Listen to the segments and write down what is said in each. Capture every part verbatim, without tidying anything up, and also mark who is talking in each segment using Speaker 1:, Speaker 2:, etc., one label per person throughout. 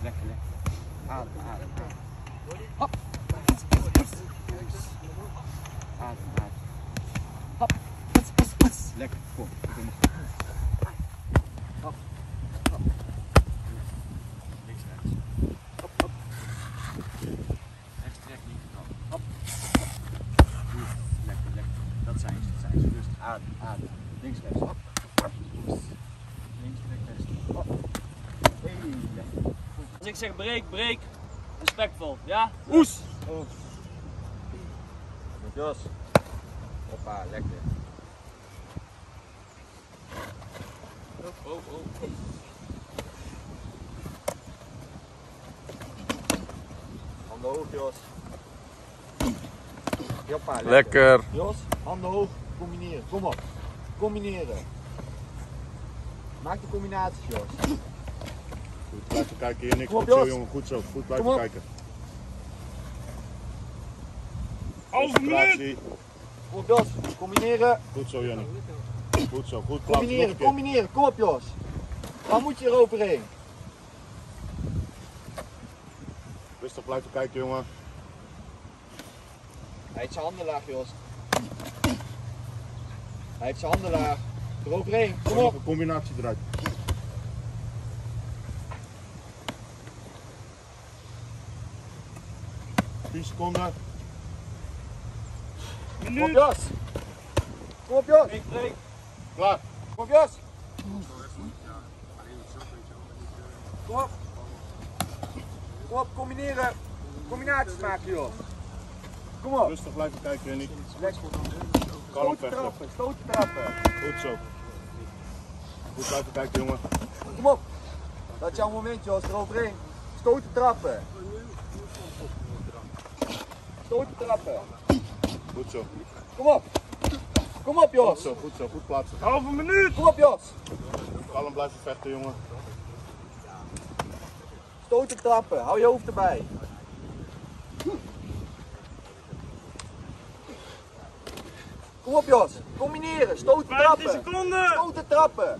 Speaker 1: lekker, lekker. Adem, adem, adem. Hop. Adem, adem. Hop. Lekker, kom. Kom. Hop. Hop. Links, rechts. Hop, hop. Rechts trek niet gedaan. Hop. Goed. Lekker, lekker. Dat zijn ze, dat zijn ze. Rustig, adem, adem. Links, rechts. Hop. Links, rechts. Hop. Hey, lekker.
Speaker 2: Als ik zeg breek, breek. Respectvol, ja?
Speaker 1: Oes! Oh. Jos. Hoppa, lekker.
Speaker 2: Oh, oh, oh.
Speaker 1: Handen hoog, Jos. Hoppa, lekker.
Speaker 3: Lekker.
Speaker 1: Jos, handen hoog, combineren. Kom op. Combineren. Maak de combinaties, Jos.
Speaker 4: Goed, blijven kijken hier, niks.
Speaker 1: Kom op,
Speaker 4: Goed zo,
Speaker 1: Jos.
Speaker 4: jongen, goed zo. Goed
Speaker 1: Kom
Speaker 4: blijven
Speaker 1: op.
Speaker 4: kijken.
Speaker 2: Halve minuut!
Speaker 4: Concentratie.
Speaker 1: Kom op, Jos. Combineren.
Speaker 4: Goed zo, Jannie. Goed zo, goed plaatsen.
Speaker 1: Combineren,
Speaker 4: Nog een keer.
Speaker 1: combineren. Kom op, Jos. Dan moet je eroverheen.
Speaker 4: Rustig blijven kijken, jongen.
Speaker 1: Hij heeft zijn handen laag, Jos. Hij heeft zijn handen laag. Eroverheen. Kom
Speaker 4: Nog
Speaker 1: op.
Speaker 4: een combinatie eruit. tien seconden.
Speaker 1: Kom op, Jos. Kom op, Jos.
Speaker 2: Breek, breek.
Speaker 4: Klaar.
Speaker 1: Kom op, Jos. Kom op. Kom op, combineren. Combinaties maken, Jos. Kom op.
Speaker 4: Rustig blijven kijken, Jannie.
Speaker 1: Lekker.
Speaker 4: Kalm
Speaker 1: Stoten
Speaker 4: vechten.
Speaker 1: trappen, stoten trappen.
Speaker 4: Goed zo. Goed blijven kijken, jongen.
Speaker 1: Kom op. Dat is jouw moment, Jos. Eroverheen. Stoten trappen. Stoten trappen.
Speaker 4: Goed zo.
Speaker 1: Kom op. Kom op, Jos.
Speaker 4: Goed zo, goed zo. Goed plaatsen.
Speaker 2: Halve minuut!
Speaker 1: Kom op, Jos.
Speaker 4: Kalm blijven vechten, jongen.
Speaker 1: Stoten trappen. Hou je hoofd erbij. Kom op, Jos. Combineren. Stoten
Speaker 2: vijftien
Speaker 1: trappen.
Speaker 2: seconden!
Speaker 1: Stoten trappen.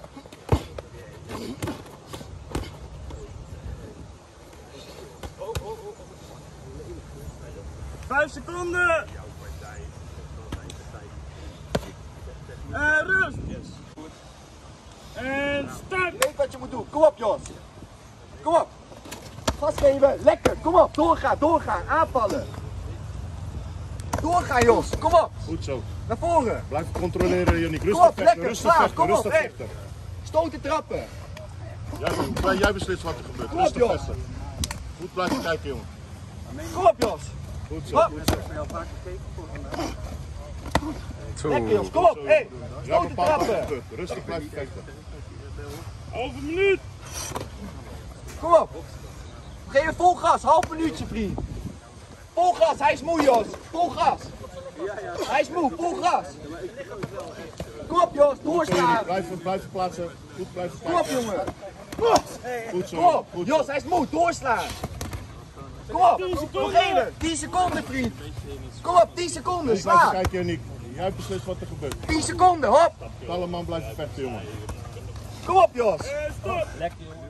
Speaker 2: vijf seconden! En rust! En start!
Speaker 1: Je weet wat je moet doen. Kom op, Jos. Kom op. Gas geven. Lekker. Kom op. Doorgaan. Doorgaan. Aanvallen. Doorgaan, Jos. Kom op.
Speaker 4: Goed zo.
Speaker 1: Naar voren.
Speaker 4: Blijf controleren, Jannie.
Speaker 1: Kom
Speaker 4: Rustig
Speaker 1: op.
Speaker 4: vechten,
Speaker 1: Lekker.
Speaker 4: rustig
Speaker 1: Slaag.
Speaker 4: vechten,
Speaker 1: Kom op.
Speaker 4: rustig
Speaker 1: Hey.
Speaker 4: vechten.
Speaker 1: Stoten trappen.
Speaker 4: Jij, jij beslist wat er gebeurt.
Speaker 1: Kom op,
Speaker 4: Rustig
Speaker 1: Jos.
Speaker 4: vechten. Goed blijven kijken, jongen.
Speaker 1: Kom op, Jos.
Speaker 4: Goed zo,
Speaker 1: Hop.
Speaker 4: goed zo.
Speaker 1: Lekker, Jos. Kom op. Hey.
Speaker 4: Jij
Speaker 1: Stoten
Speaker 4: bepaalt wat er
Speaker 1: trappen.
Speaker 4: gebeurt. Rustig blijven vechten.
Speaker 2: Halve minuut!
Speaker 1: Kom op. Geef hem vol gas. Half minuutje, vriend. Vol gas. Hij is moe, Jos. Vol gas. Hij is moe. Vol gas. Kom op, Jos.
Speaker 4: Goed zo,
Speaker 1: Doorslaan.
Speaker 4: Jannie. Blijven, blijven plaatsen. Goed blijven
Speaker 1: Kom op,
Speaker 4: kijken.
Speaker 1: jongen.
Speaker 4: Goed zo.
Speaker 1: Kom op.
Speaker 4: Goed zo.
Speaker 1: Jos, hij is moe. Doorslaan. Kom op. Nog even. tien seconden, vriend. Kom op. tien seconden.
Speaker 4: Blijf
Speaker 1: Sla.
Speaker 4: kijken, Jannie. Jij beslist wat er gebeurt.
Speaker 1: tien seconden. Hop.
Speaker 4: Kalm man blijven vechten, jongen.
Speaker 1: Kom op, Jos.
Speaker 2: En stop!
Speaker 1: Lekker, jongen.